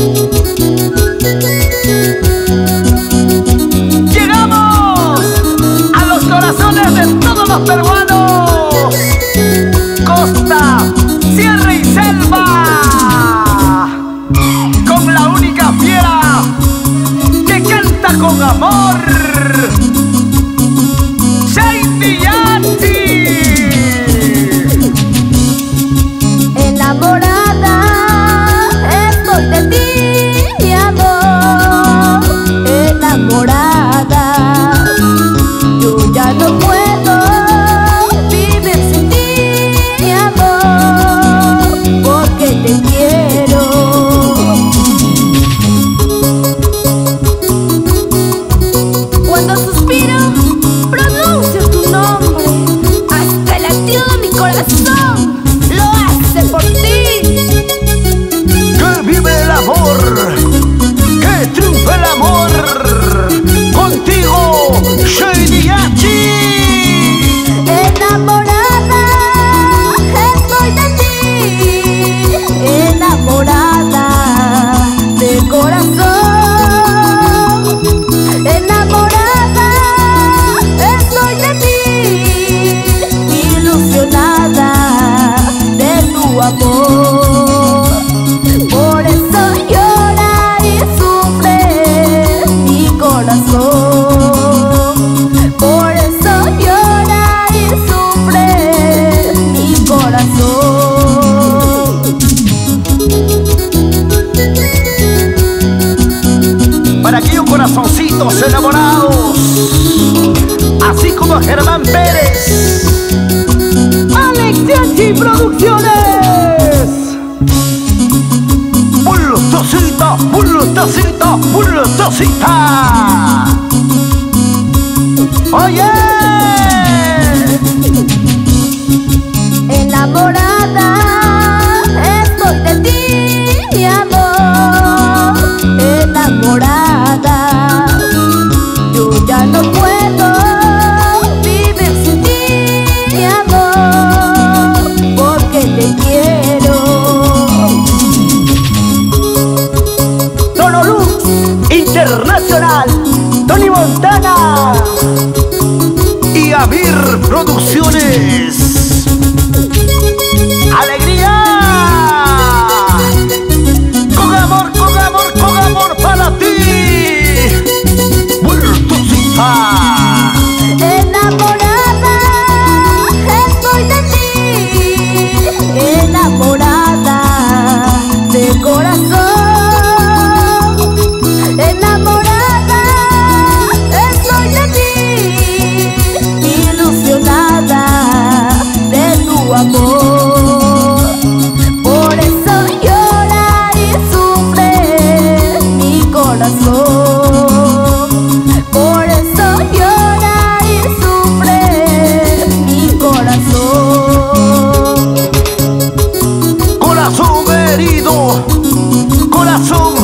Llegamos a los corazones de todos los peruanos, costa, sierra y selva, con la única fiera que canta con amor, Shady Yati. Enamorada estoy de ti, mi amor. Enamorada, yo ya no puedo vivir sin ti, mi amor, porque te quiero. Cuando suspiro, pronuncio tu nombre, hasta el latido de mi corazón lo hace por ti. Que vive el amor, que triunfe el amor, contigo, Shady Yati. Enamorada estoy de ti, enamorada de corazón. Enamorada estoy de ti, ilusionada de tu amor. Por eso llora y sufre mi corazón. Por eso llora y sufre mi corazón. Para aquellos corazoncitos enamorados, así como Germán Pérez, Alex Yati Producciones. Bultosita, bultosita, bultosita. Oye, Enamorada estoy de ti, mi amor. Enamorada, yo ya no puedo vivir sin ti, mi amor, porque te quiero. Tonolux Internacional, Tony Montana y Avir Producciones. ¡Alegría! Con amor, con amor, con amor para ti. Bultosita. Enamorada estoy de ti, enamorada de corazón. Enamorada estoy de ti, ilusionada de tu amor. Por eso llora y sufre mi corazón. Por eso llora y sufre mi corazón. Corazón herido, corazón